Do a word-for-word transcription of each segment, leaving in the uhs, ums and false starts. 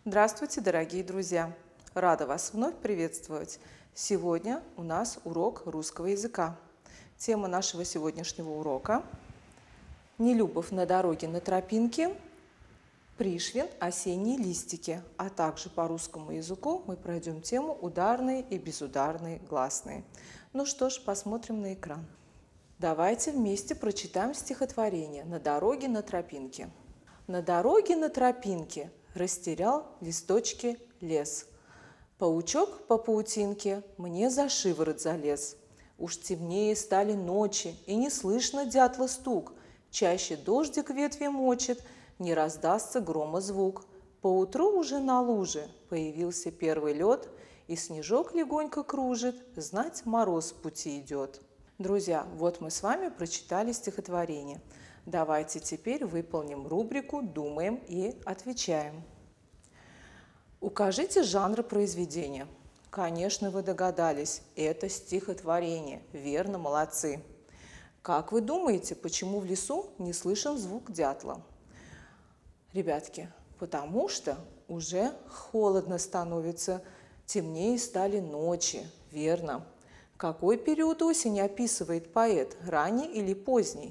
Здравствуйте, дорогие друзья! Рада вас вновь приветствовать. Сегодня у нас урок русского языка. Тема нашего сегодняшнего урока – «Нелюбов на дороге на тропинке», «Пришвин. Осенние листики», а также по русскому языку мы пройдем тему «Ударные и безударные гласные». Ну что ж, посмотрим на экран. Давайте вместе прочитаем стихотворение «На дороге на тропинке». На дороге на тропинке растерял листочки лес. Паучок по паутинке мне за шиворот залез. Уж темнее стали ночи, и не слышно дятла стук. Чаще дождик ветви мочит, не раздастся грома звук. Поутру уже на луже появился первый лед, и снежок легонько кружит, знать, мороз в пути идет. Друзья, вот мы с вами прочитали стихотворение. Давайте теперь выполним рубрику «Думаем и отвечаем». Укажите жанр произведения. Конечно, вы догадались, это стихотворение. Верно, молодцы. Как вы думаете, почему в лесу не слышен звук дятла? Ребятки, потому что уже холодно становится, темнее стали ночи. Верно. Какой период осени описывает поэт, ранний или поздний?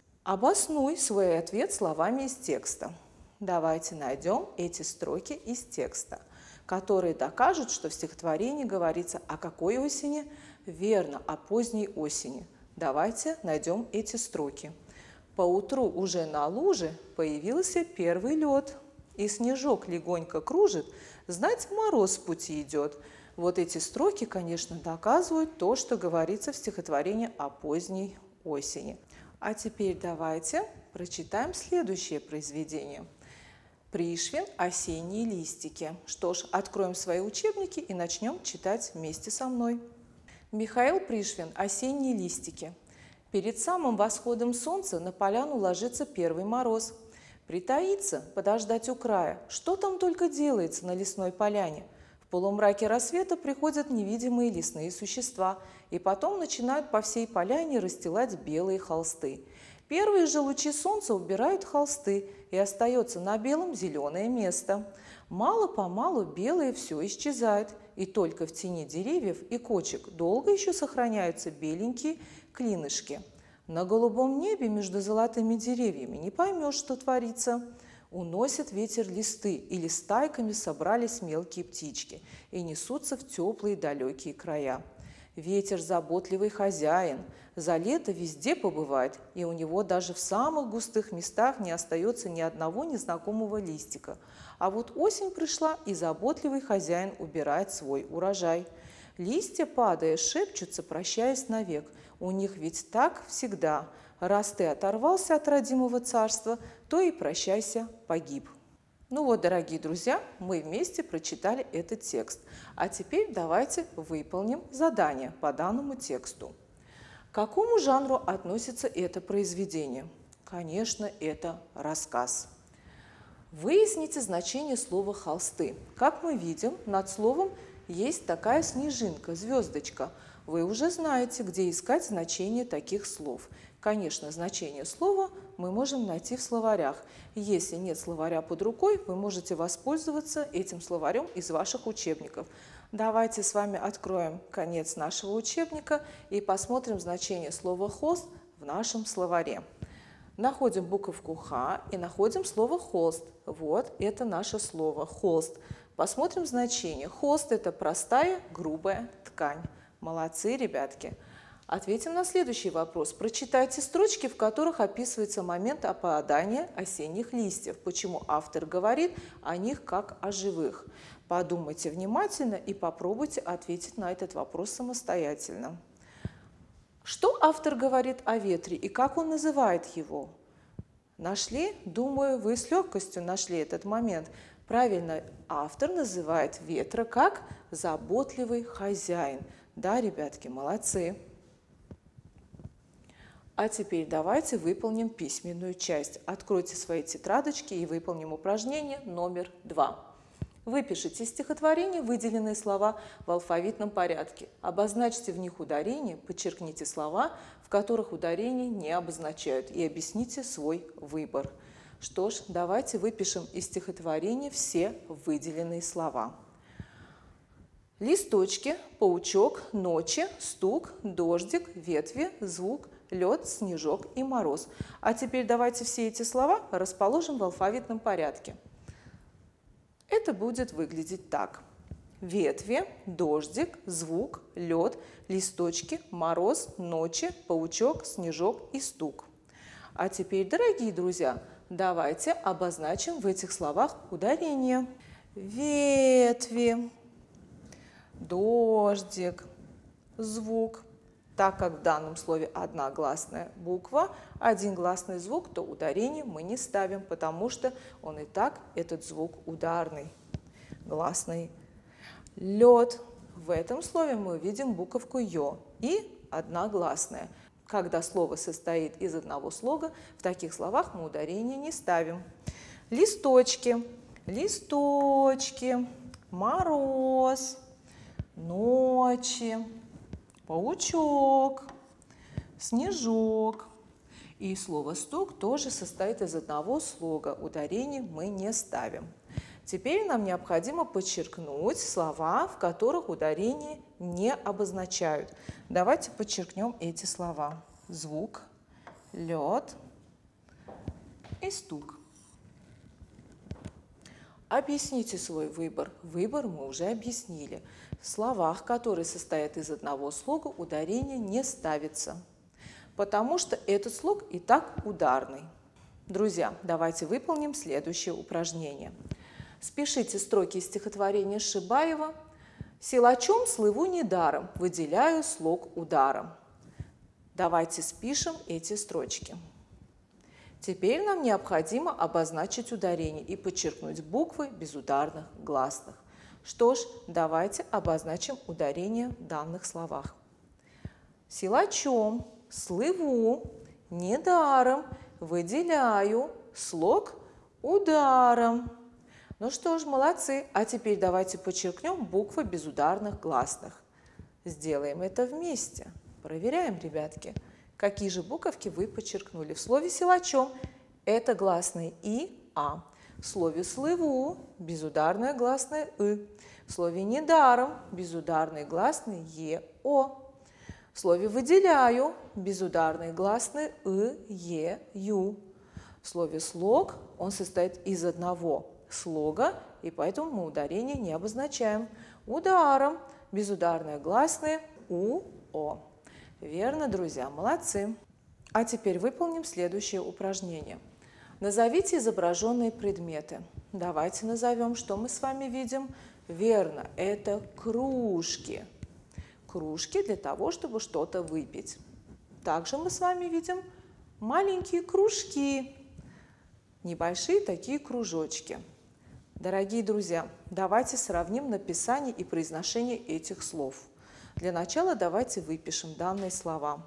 Обоснуй свой ответ словами из текста. Давайте найдем эти строки из текста, которые докажут, что в стихотворении говорится о какой осени? Верно, о поздней осени. Давайте найдем эти строки. Поутру уже на луже появился первый лед, и снежок легонько кружит, знать, мороз в пути идет. Вот эти строки, конечно, доказывают то, что говорится в стихотворении о поздней осени. А теперь давайте прочитаем следующее произведение. Пришвин. Осенние листики. Что ж, откроем свои учебники и начнем читать вместе со мной. Михаил Пришвин. Осенние листики. Перед самым восходом солнца на поляну ложится первый мороз. Притаиться, подождать у края. Что там только делается на лесной поляне? В полумраке рассвета приходят невидимые лесные существа и потом начинают по всей поляне расстилать белые холсты. Первые же лучи солнца убирают холсты, и остается на белом зеленое место. Мало-помалу белое все исчезает, и только в тени деревьев и кочек долго еще сохраняются беленькие клинышки. На голубом небе между золотыми деревьями не поймешь, что творится. Уносит ветер листы, или стайками собрались мелкие птички и несутся в теплые далекие края. Ветер – заботливый хозяин, за лето везде побывает, и у него даже в самых густых местах не остается ни одного незнакомого листика. А вот осень пришла, и заботливый хозяин убирает свой урожай. Листья, падая, шепчутся, прощаясь навек. У них ведь так всегда. Раз ты оторвался от родимого царства, то и прощайся, погиб. Ну вот, дорогие друзья, мы вместе прочитали этот текст. А теперь давайте выполним задание по данному тексту. К какому жанру относится это произведение? Конечно, это рассказ. Выясните значение слова «холсты». Как мы видим, над словом есть такая снежинка, звездочка. Вы уже знаете, где искать значение таких слов. Конечно, значение слова мы можем найти в словарях. Если нет словаря под рукой, вы можете воспользоваться этим словарем из ваших учебников. Давайте с вами откроем конец нашего учебника и посмотрим значение слова «холст» в нашем словаре. Находим буковку «Х» и находим слово «холст». Вот это наше слово «холст». Посмотрим значение. Холст – это простая, грубая ткань. Молодцы, ребятки! Ответим на следующий вопрос. Прочитайте строчки, в которых описывается момент опадания осенних листьев. Почему автор говорит о них как о живых? Подумайте внимательно и попробуйте ответить на этот вопрос самостоятельно. Что автор говорит о ветре и как он называет его? Нашли? Думаю, вы с легкостью нашли этот момент. Правильно, автор называет ветра как заботливый хозяин. Да, ребятки, молодцы! А теперь давайте выполним письменную часть. Откройте свои тетрадочки и выполним упражнение номер два. Выпишите из стихотворения выделенные слова в алфавитном порядке. Обозначьте в них ударение, подчеркните слова, в которых ударение не обозначают, и объясните свой выбор. Что ж, давайте выпишем из стихотворения все выделенные слова. Листочки, паучок, ночи, стук, дождик, ветви, звук, лед, снежок и мороз. А теперь давайте все эти слова расположим в алфавитном порядке. Это будет выглядеть так. Ветви, дождик, звук, лед, листочки, мороз, ночи, паучок, снежок и стук. А теперь, дорогие друзья, давайте обозначим в этих словах ударение. Ветви, дождик, звук. Так как в данном слове одна гласная буква, один гласный звук, то ударение мы не ставим, потому что он и так, этот звук ударный, гласный. Лед. В этом слове мы видим буковку Ё и одна гласная. Когда слово состоит из одного слога, в таких словах мы ударение не ставим. Листочки, листочки, мороз, ночи, паучок, снежок. И слово «стук» тоже состоит из одного слога. Ударение мы не ставим. Теперь нам необходимо подчеркнуть слова, в которых ударение не обозначают. Давайте подчеркнем эти слова. Звук, лед и стук. Объясните свой выбор. Выбор мы уже объяснили. В словах, которые состоят из одного слога, ударение не ставится, потому что этот слог и так ударный. Друзья, давайте выполним следующее упражнение. Спишите строки из стихотворения Шибаева. «Силачом слыву недаром, выделяю слог ударом». Давайте спишем эти строчки. Теперь нам необходимо обозначить ударение и подчеркнуть буквы безударных гласных. Что ж, давайте обозначим ударение в данных словах. Силачом слыву недаром, выделяю слог ударом. Ну что ж, молодцы. А теперь давайте подчеркнем буквы безударных гласных. Сделаем это вместе. Проверяем, ребятки. Какие же буковки вы подчеркнули? В слове «силачом» это гласные «и», «а». В слове «слыву» безударная гласная «ы». В слове «недаром» безударные гласные «е», «о». В слове «выделяю» безударные гласные «ы», «е», «ю». В слове «слог» он состоит из одного слога, и поэтому мы ударение не обозначаем. Ударом безударные гласные «у», «о». Верно, друзья, молодцы. А теперь выполним следующее упражнение. Назовите изображенные предметы. Давайте назовем, что мы с вами видим. Верно, это кружки. Кружки для того, чтобы что-то выпить. Также мы с вами видим маленькие кружки. Небольшие такие кружочки. Дорогие друзья, давайте сравним написание и произношение этих слов. Для начала давайте выпишем данные слова.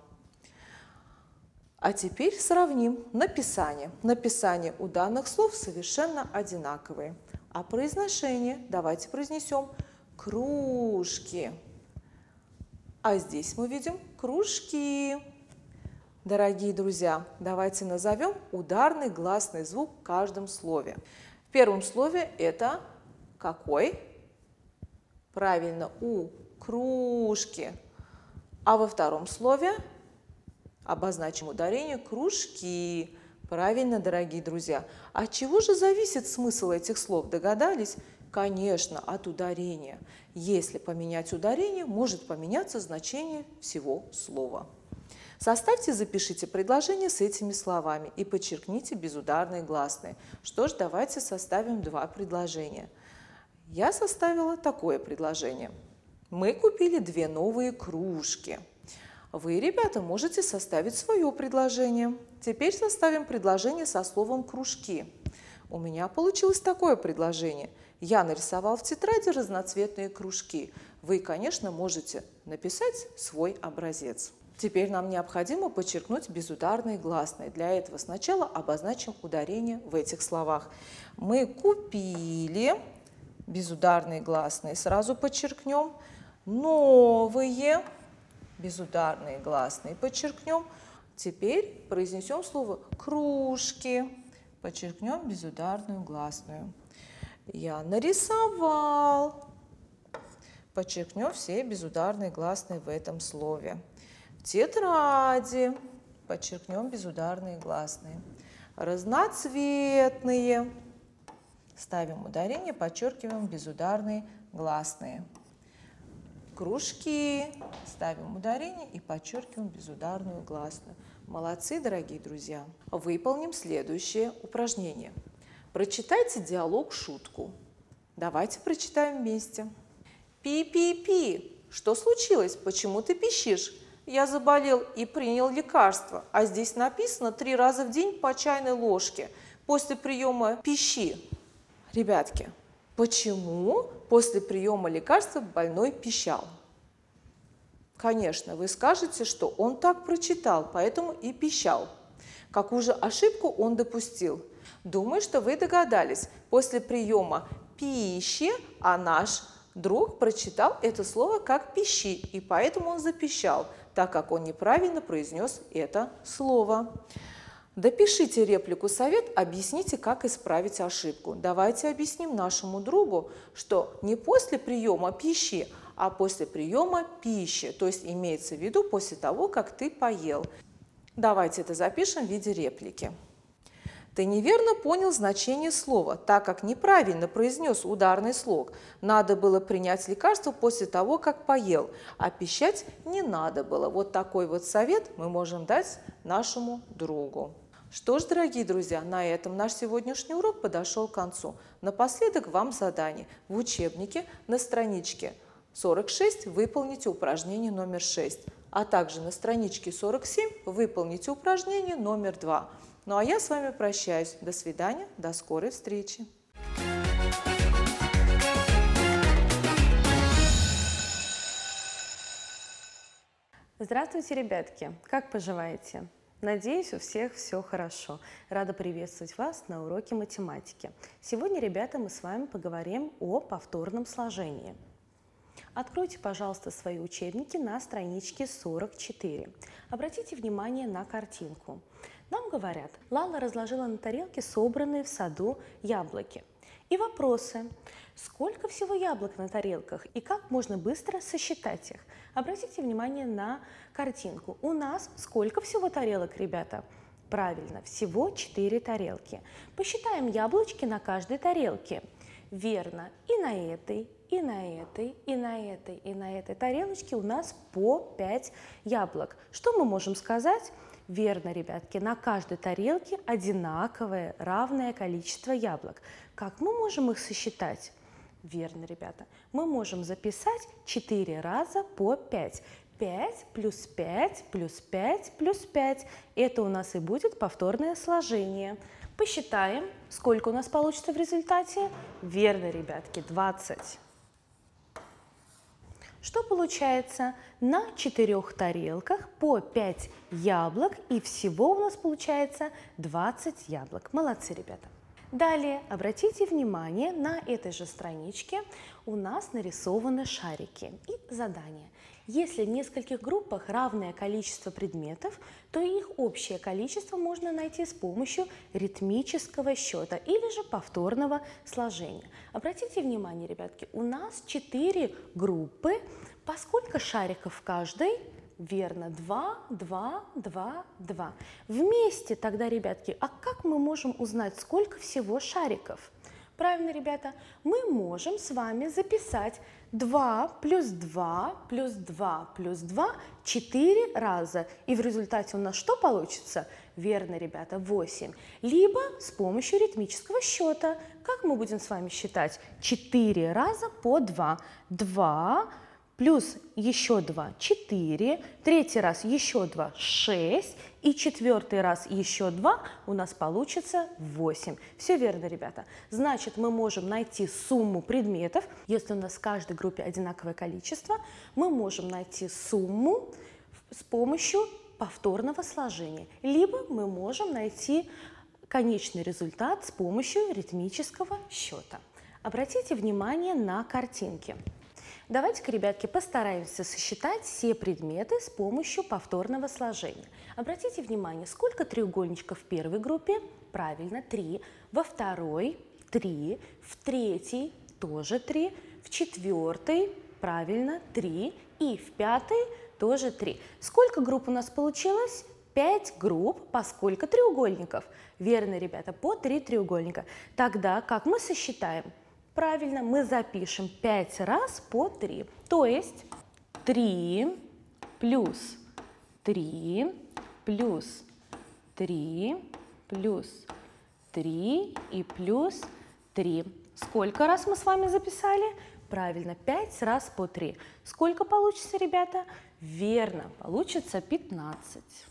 А теперь сравним написание. Написание у данных слов совершенно одинаковые. А произношение давайте произнесем кружки. А здесь мы видим кружки. Дорогие друзья, давайте назовем ударный гласный звук в каждом слове. В первом слове это какой? Правильно, у. Кружки. А во втором слове обозначим ударение кружки. Правильно, дорогие друзья. От чего же зависит смысл этих слов? Догадались? Конечно, от ударения. Если поменять ударение, может поменяться значение всего слова. Составьте и запишите предложение с этими словами и подчеркните безударные гласные. Что ж, давайте составим два предложения. Я составила такое предложение. Мы купили две новые кружки. Вы, ребята, можете составить свое предложение. Теперь составим предложение со словом «кружки». У меня получилось такое предложение. Я нарисовал в тетради разноцветные кружки. Вы, конечно, можете написать свой образец. Теперь нам необходимо подчеркнуть безударные гласные. Для этого сначала обозначим ударение в этих словах. Мы купили, безударные гласные сразу подчеркнем. Новые, безударные гласные подчеркнем. Теперь произнесем слово кружки. подчеркнем безударную гласную. Я нарисовал. Подчеркнем все безударные гласные в этом слове. В тетради. Подчеркнем безударные гласные. Разноцветные. Ставим ударение, подчеркиваем безударные гласные. Кружки. Ставим ударение и подчеркиваем безударную гласную. Молодцы, дорогие друзья! Выполним следующее упражнение. Прочитайте диалог-шутку. Давайте прочитаем вместе. Пи-пи-пи. Что случилось? Почему ты пищишь? Я заболел и принял лекарство, а здесь написано три раза в день по чайной ложке после приема пищи. Ребятки, почему после приема лекарства больной пищал? Конечно, вы скажете, что он так прочитал, поэтому и пищал. Какую же ошибку он допустил? Думаю, что вы догадались. После приема пищи, а наш друг прочитал это слово как «пищи», и поэтому он запищал, так как он неправильно произнес это слово. Допишите реплику «Совет», объясните, как исправить ошибку. Давайте объясним нашему другу, что не после приема пищи, а после приема пищи, то есть имеется в виду после того, как ты поел. Давайте это запишем в виде реплики. Ты неверно понял значение слова, так как неправильно произнес ударный слог. Надо было принять лекарство после того, как поел, а пищать не надо было. Вот такой вот совет мы можем дать нашему другу. Что ж, дорогие друзья, на этом наш сегодняшний урок подошел к концу. Напоследок вам задание. В учебнике на страничке сорок шесть выполните упражнение номер шесть, а также на страничке сорок семь выполните упражнение номер два. Ну а я с вами прощаюсь. До свидания, до скорой встречи. Здравствуйте, ребятки! Как поживаете? Надеюсь, у всех все хорошо. Рада приветствовать вас на уроке математики. Сегодня, ребята, мы с вами поговорим о повторном сложении. Откройте, пожалуйста, свои учебники на страничке сорок четыре. Обратите внимание на картинку. Нам говорят, Лала разложила на тарелке собранные в саду яблоки. И вопросы. Сколько всего яблок на тарелках и как можно быстро сосчитать их? Обратите внимание на картинку. У нас сколько всего тарелок, ребята? Правильно, всего четыре тарелки. Посчитаем яблочки на каждой тарелке. Верно, и на этой, и на этой, и на этой, и на этой тарелочке у нас по пять яблок. Что мы можем сказать? Верно, ребятки, на каждой тарелке одинаковое, равное количество яблок. Как мы можем их сосчитать? Верно, ребята, мы можем записать четыре раза по пять. пять плюс пять плюс пять плюс пять. Это у нас и будет повторное сложение. Посчитаем, сколько у нас получится в результате. Верно, ребятки, двадцать. Что получается? На четырех тарелках по пять яблок, и всего у нас получается двадцать яблок. Молодцы, ребята! Далее обратите внимание, на этой же страничке у нас нарисованы шарики и задания. Если в нескольких группах равное количество предметов, то их общее количество можно найти с помощью ритмического счета или же повторного сложения. Обратите внимание, ребятки, у нас четыре группы. По сколько шариков в каждой? Верно, два, два, два, два. Вместе тогда, ребятки, а как мы можем узнать, сколько всего шариков? Правильно, ребята, мы можем с вами записать два плюс два плюс два плюс два четыре раза. И в результате у нас что получится? Верно, ребята, восемь. Либо с помощью ритмического счета. Как мы будем с вами считать? четыре раза по два. два плюс еще два – четыре, третий раз еще два – шесть, и четвертый раз еще два у нас получится восемь. Все верно, ребята. Значит, мы можем найти сумму предметов. Если у нас в каждой группе одинаковое количество, мы можем найти сумму с помощью повторного сложения. Либо мы можем найти конечный результат с помощью ритмического счета. Обратите внимание на картинки. Давайте-ка, ребятки, постараемся сосчитать все предметы с помощью повторного сложения. Обратите внимание, сколько треугольничков в первой группе? правильно, три, во второй три, в третий тоже три, в четвертой, правильно, три и в пятой тоже три. Сколько групп у нас получилось? пять групп по сколько треугольников? Верно, ребята, по три треугольника. Тогда как мы сосчитаем? Правильно, мы запишем пять раз по три. То есть три плюс три плюс три плюс три и плюс три. Сколько раз мы с вами записали? Правильно, пять раз по три. Сколько получится, ребята? Верно, получится пятнадцать.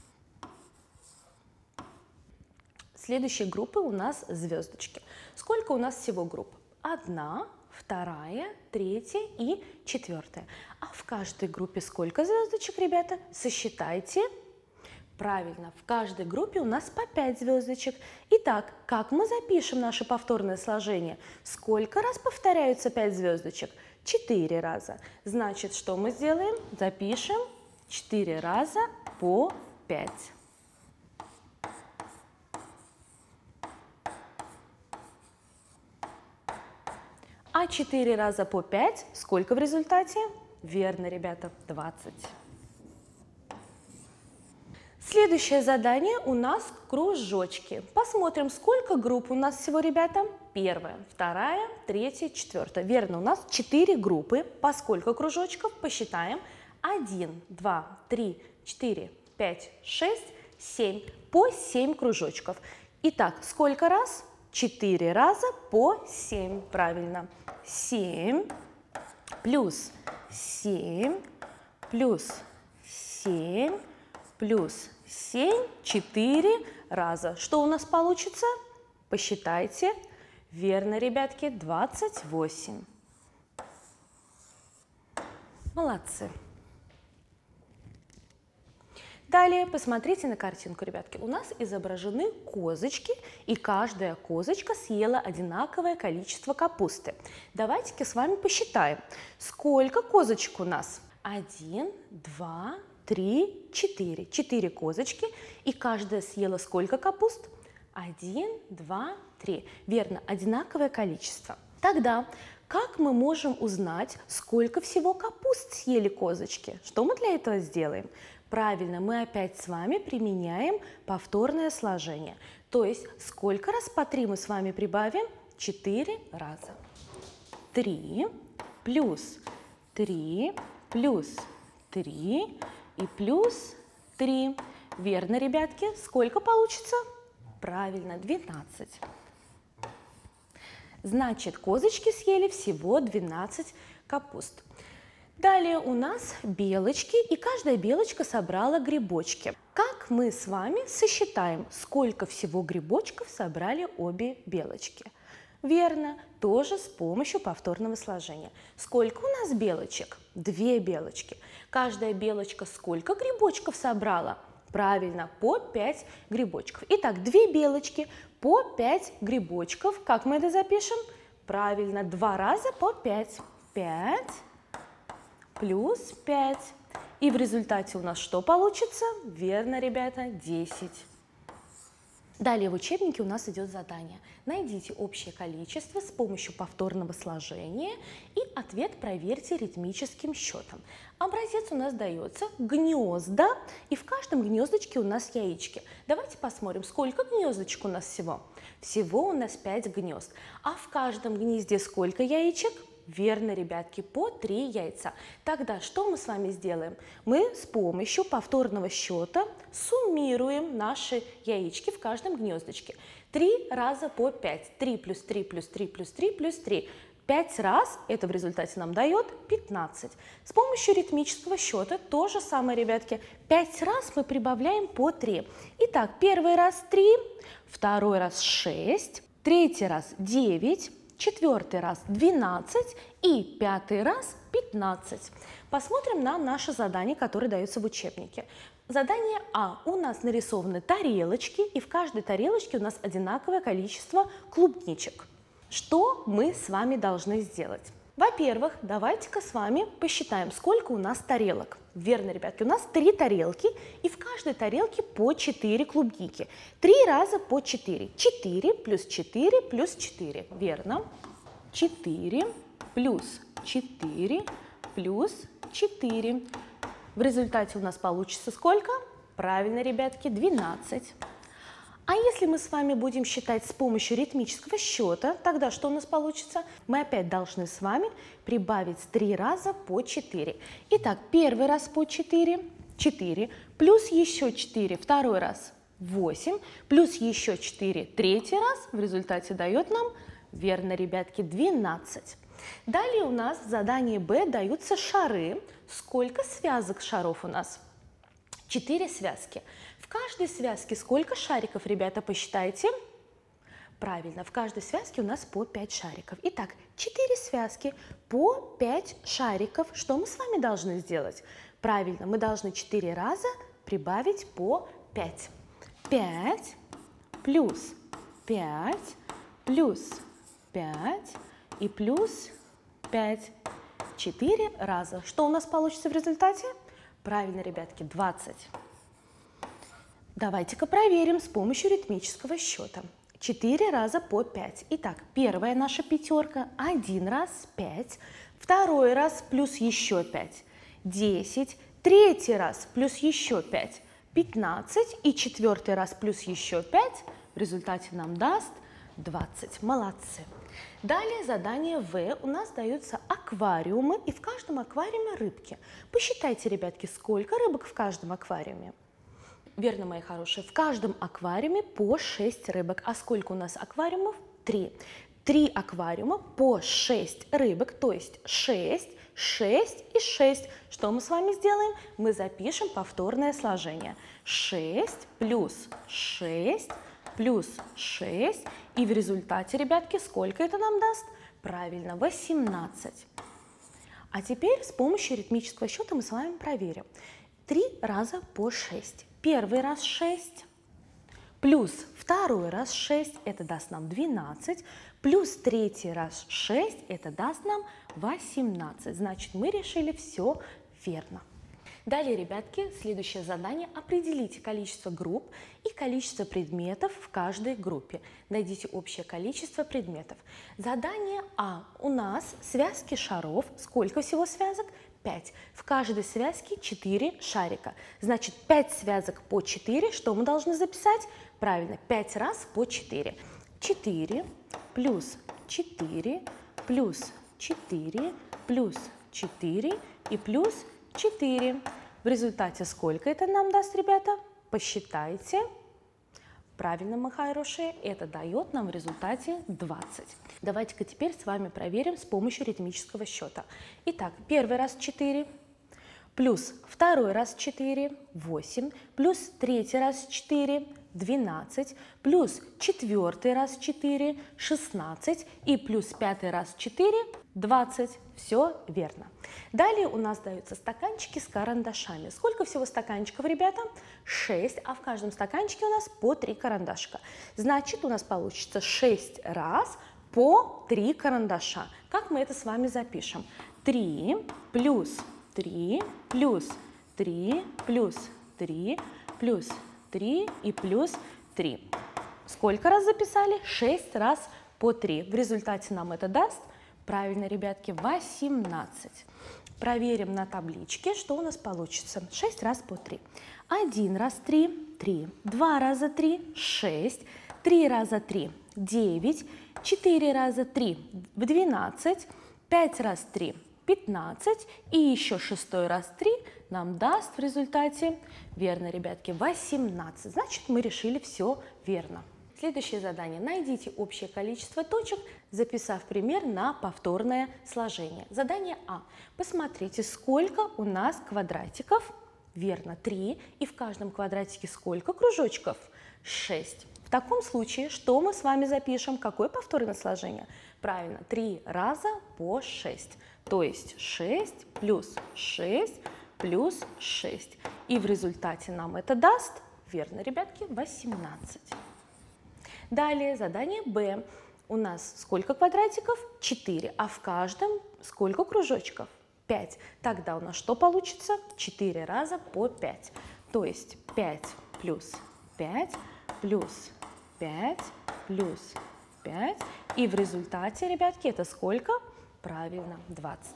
Следующие группы у нас звездочки. Сколько у нас всего групп? Одна, вторая, третья и четвертая. А в каждой группе сколько звездочек, ребята? Сосчитайте. Правильно, в каждой группе у нас по пять звездочек. Итак, как мы запишем наше повторное сложение? Сколько раз повторяются пять звездочек? четыре раза. Значит, что мы сделаем? Запишем четыре раза по пять. А четыре раза по пять сколько в результате? Верно, ребята, двадцать. Следующее задание у нас кружочки. Посмотрим, сколько групп у нас всего, ребята. Первая, вторая, третья, четвертая. Верно, у нас четыре группы. По сколько кружочков? Посчитаем. один, два, три, четыре, пять, шесть, семь. По семь кружочков. Итак, сколько раз? четыре раза по семь. Правильно. семь плюс семь плюс семь плюс семь, четыре раза. Что у нас получится? Посчитайте. Верно, ребятки, двадцать восемь. Молодцы. Далее посмотрите на картинку, ребятки. У нас изображены козочки, и каждая козочка съела одинаковое количество капусты. Давайте-ка с вами посчитаем, сколько козочек у нас. Один, два, три, четыре. Четыре козочки, и каждая съела сколько капуст? Один, два, три. Верно, одинаковое количество. Тогда как мы можем узнать, сколько всего капуст съели козочки? Что мы для этого сделаем? Правильно, мы опять с вами применяем повторное сложение. То есть, сколько раз по три мы с вами прибавим? четыре раза. три плюс три плюс три и плюс три. Верно, ребятки? Сколько получится? Правильно, двенадцать. Значит, козочки съели всего двенадцать капуст. Далее у нас белочки, и каждая белочка собрала грибочки. Как мы с вами сосчитаем, сколько всего грибочков собрали обе белочки? Верно, тоже с помощью повторного сложения. Сколько у нас белочек? Две белочки. Каждая белочка сколько грибочков собрала? Правильно, по пять грибочков. Итак, две белочки по пять грибочков. Как мы это запишем? Правильно, два раза по пять. пять плюс пять. И в результате у нас что получится? Верно, ребята, десять. Далее в учебнике у нас идет задание. Найдите общее количество с помощью повторного сложения и ответ проверьте ритмическим счетом. Образец у нас дается гнезда, и в каждом гнездочке у нас яички. Давайте посмотрим, сколько гнездочек у нас всего. Всего у нас пять гнезд. А в каждом гнезде сколько яичек? Верно, ребятки, по три яйца. Тогда что мы с вами сделаем? Мы с помощью повторного счета суммируем наши яички в каждом гнездочке. три раза по пять. три плюс три плюс три плюс три плюс три. пять раз, это в результате нам дает пятнадцать. С помощью ритмического счета то же самое, ребятки. пять раз мы прибавляем по три. Итак, первый раз три, второй раз шесть, третий раз девять, четвертый раз двенадцать и пятый раз пятнадцать. Посмотрим на наше задание, которое дается в учебнике. Задание А. У нас нарисованы тарелочки, и в каждой тарелочке у нас одинаковое количество клубничек. Что мы с вами должны сделать? Во-первых, давайте-ка с вами посчитаем, сколько у нас тарелок. Верно, ребятки, у нас три тарелки, и в каждой тарелке по четыре клубники. Три раза по четыре. четыре плюс четыре плюс четыре. Верно. четыре плюс четыре плюс четыре. В результате у нас получится сколько? Правильно, ребятки, двенадцать. А если мы с вами будем считать с помощью ритмического счета, тогда что у нас получится? Мы опять должны с вами прибавить три раза по четыре. Итак, первый раз по четыре, четыре, плюс еще четыре, второй раз восемь, плюс еще четыре, третий раз, в результате дает нам, верно, ребятки, двенадцать. Далее у нас в задании Б даются шары. Сколько связок шаров у нас? четыре связки. В каждой связке сколько шариков, ребята, посчитайте? Правильно, в каждой связке у нас по пять шариков. Итак, четыре связки по пять шариков. Что мы с вами должны сделать? Правильно, мы должны четыре раза прибавить по пять. пять плюс пять плюс пять и плюс пять. четыре раза. Что у нас получится в результате? Правильно, ребятки, двадцать. Давайте-ка проверим с помощью ритмического счета. четыре раза по пять. Итак, первая наша пятерка, один раз пять, второй раз плюс еще пять, десять, третий раз плюс еще пять, пятнадцать и четвертый раз плюс еще пять в результате нам даст двадцать. Молодцы. Далее задание В. У нас даются аквариумы, и в каждом аквариуме рыбки. Посчитайте, ребятки, сколько рыбок в каждом аквариуме. Верно, мои хорошие, в каждом аквариуме по шесть рыбок. А сколько у нас аквариумов? три. три аквариума по шесть рыбок, то есть шесть, шесть и шесть. Что мы с вами сделаем? Мы запишем повторное сложение. шесть плюс шесть плюс шесть. И в результате, ребятки, сколько это нам даст? Правильно, восемнадцать. А теперь с помощью ритмического счета мы с вами проверим. три раза по шесть. Первый раз шесть, плюс второй раз шесть, это даст нам двенадцать, плюс третий раз шесть, это даст нам восемнадцать. Значит, мы решили все верно. Далее, ребятки, следующее задание. Определите количество групп и количество предметов в каждой группе. Найдите общее количество предметов. Задание А. У нас связки шаров. Сколько всего связок? пять. В каждой связке четыре шарика. Значит, пять связок по четыре. Что мы должны записать? Правильно, пять раз по четыре. четыре плюс четыре плюс четыре плюс четыре и плюс четыре. В результате сколько это нам даст, ребята? Посчитайте. Правильно, мои хорошие, это дает нам в результате двадцать. Давайте-ка теперь с вами проверим с помощью ритмического счета. Итак, первый раз четыре, плюс второй раз четыре, восемь, плюс третий раз четыре, двенадцать, плюс четвертый раз четыре, шестнадцать и плюс пятый раз четыре, двадцать. Все верно. Далее у нас даются стаканчики с карандашами. Сколько всего стаканчиков, ребята? шесть, а в каждом стаканчике у нас по три карандашка. Значит, у нас получится шесть раз по три карандаша. Как мы это с вами запишем? три плюс три плюс три плюс три плюс три и плюс три. Сколько раз записали? шесть раз по три. В результате нам это даст, правильно, ребятки, восемнадцать. Проверим на табличке, что у нас получится. шесть раз по три. один раз три, три. два раза три, шесть. три раза три, девять. четыре раза три, двенадцать. пять раз три, пятнадцать. И еще шестой раз три нам даст в результате, верно, ребятки, восемнадцать. Значит, мы решили все верно. Следующее задание. Найдите общее количество точек, записав пример на повторное сложение. Задание А. Посмотрите, сколько у нас квадратиков. Верно, три. И в каждом квадратике сколько кружочков? шесть. В таком случае, что мы с вами запишем? Какое повторное сложение? Правильно, три раза по шесть. То есть шесть плюс шесть плюс шесть. И в результате нам это даст, верно, ребятки, восемнадцать. Далее задание Б. У нас сколько квадратиков? четыре. А в каждом сколько кружочков? пять. Тогда у нас что получится? четыре раза по пять. То есть пять плюс пять плюс пять плюс пять. И в результате, ребятки, это сколько? Правильно, двадцать.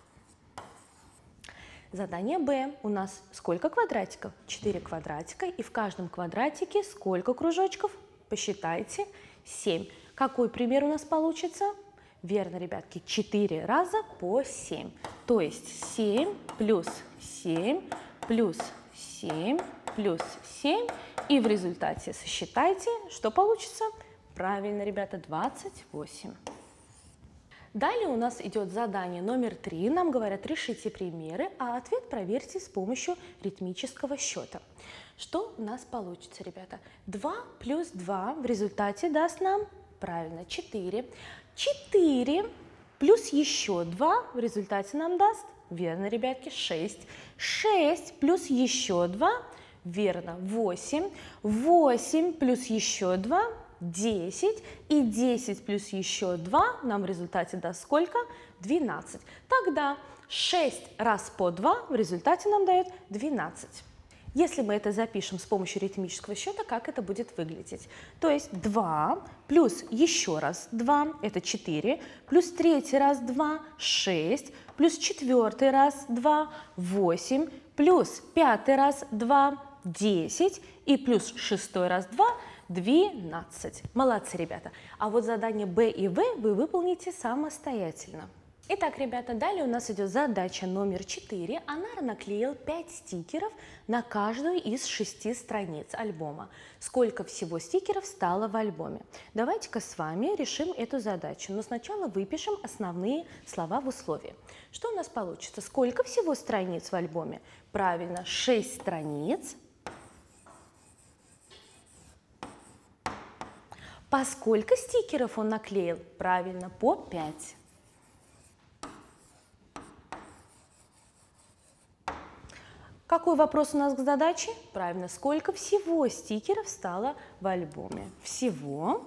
Задание Б. У нас сколько квадратиков? четыре квадратика. И в каждом квадратике сколько кружочков? Посчитайте. семь. Какой пример у нас получится? Верно, ребятки, четыре раза по семь. То есть семь плюс семь плюс семь плюс семь. И в результате сосчитайте, что получится? Правильно, ребята, двадцать восемь. Далее у нас идет задание номер три. Нам говорят, решите примеры, а ответ проверьте с помощью ритмического счета. Что у нас получится, ребята? два плюс два в результате даст нам, правильно, четыре. четыре плюс еще два в результате нам даст, верно, ребятки, шесть. шесть плюс еще два, верно, восемь. восемь плюс еще два, десять. И десять плюс еще два нам в результате даст сколько? двенадцать. Тогда шесть раз по два в результате нам дает двенадцать. Если мы это запишем с помощью ритмического счета, как это будет выглядеть? То есть два плюс еще раз два, это четыре, плюс третий раз два, шесть, плюс четвертый раз два, восемь, плюс пятый раз два, десять, и плюс шестой раз два, двенадцать. Молодцы, ребята. А вот задание Б и В вы выполните самостоятельно. Итак, ребята, далее у нас идет задача номер четыре. Анара наклеил пять стикеров на каждую из шести страниц альбома. Сколько всего стикеров стало в альбоме? Давайте-ка с вами решим эту задачу. Но сначала выпишем основные слова в условии. Что у нас получится? Сколько всего страниц в альбоме? Правильно, шесть страниц. По сколько стикеров он наклеил? Правильно, по пять. Какой вопрос у нас к задаче? Правильно, сколько всего стикеров стало в альбоме? Всего.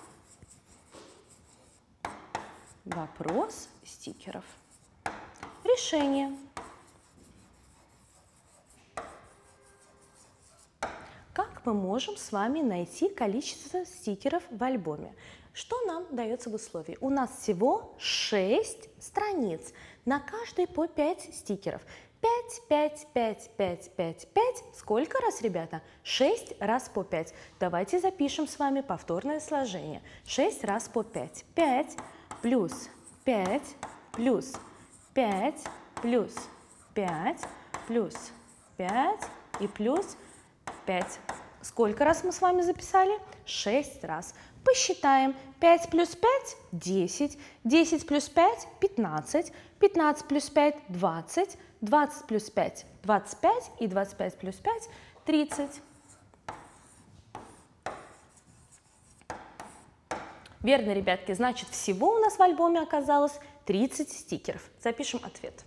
Вопрос стикеров. Решение. Как мы можем с вами найти количество стикеров в альбоме? Что нам дается в условии? У нас всего шесть страниц, на каждой по пять стикеров. пять, пять, пять, пять, пять, пять. Сколько раз, ребята? шесть раз по пять. Давайте запишем с вами повторное сложение. шесть раз по пять. пять плюс пять плюс пять плюс пять плюс пять и плюс пять. Сколько раз мы с вами записали? шесть раз. Посчитаем. пять плюс пять – десять. десять плюс пять – пятнадцать. пятнадцать плюс пять – двадцать. двадцать плюс пять – двадцать пять. И двадцать пять плюс пять – тридцать. Верно, ребятки. Значит, всего у нас в альбоме оказалось тридцать стикеров. Запишем ответ.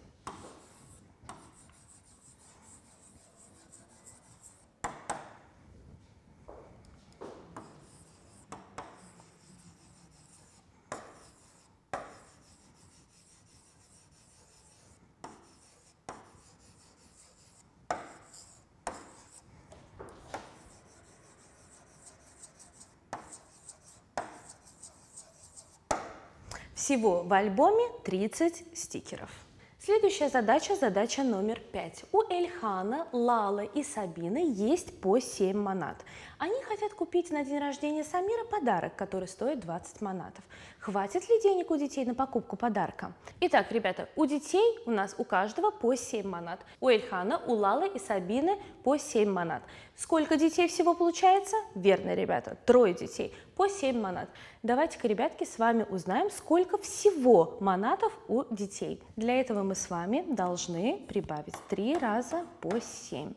Всего в альбоме тридцать стикеров. Следующая задача, задача номер пять. У Эльхана, Лалы и Сабины есть по семь манат. Они хотят купить на день рождения Самира подарок, который стоит двадцать манатов. Хватит ли денег у детей на покупку подарка? Итак, ребята, у детей у нас у каждого по семь манат. У Эльхана, у Лалы и Сабины по семь манат. Сколько детей всего получается? Верно, ребята, трое детей по семь манат. Давайте-ка, ребятки, с вами узнаем, сколько всего манатов у детей. Для этого мы с вами должны прибавить три раза по семь.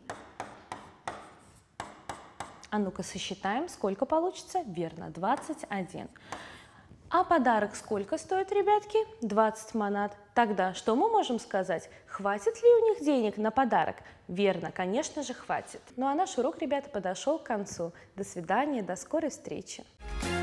А ну-ка сосчитаем, сколько получится. Верно, двадцать один. А подарок сколько стоит, ребятки? двадцать манат. Тогда что мы можем сказать? Хватит ли у них денег на подарок? Верно, конечно же, хватит. Ну а наш урок, ребята, подошел к концу. До свидания, до скорой встречи.